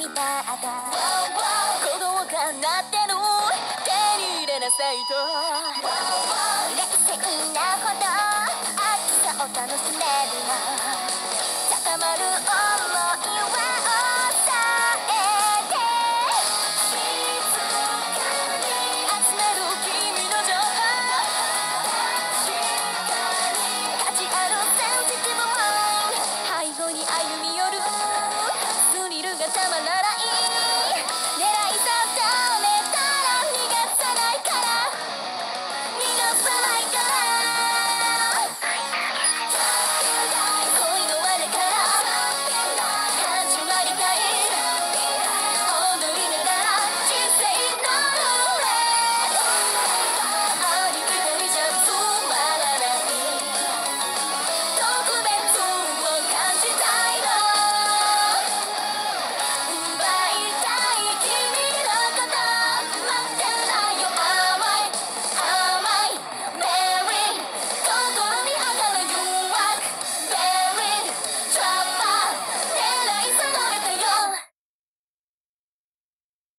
今だ鼓動が鳴ってる手に入れなさいと冷静なほど暑さを楽しめるな高まる